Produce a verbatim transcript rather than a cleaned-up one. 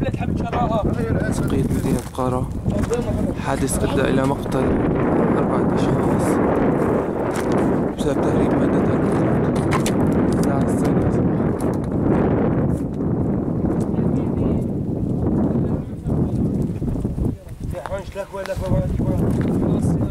بقية مدينة قارة. حادث أدى إلى مقتل أربعة أشخاص بسبب تهريب مادة الكحول الساعة السابعة صباحا. يا حونش لك وين لك وين